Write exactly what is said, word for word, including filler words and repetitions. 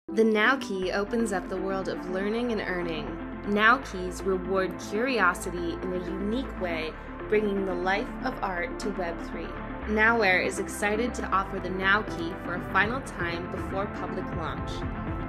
The NOWkey opens up the world of learning and earning. NOWkeys reward curiosity in a unique way, bringing the life of art to Web three. Nowware is excited to offer the NOWkey for a final time before public launch.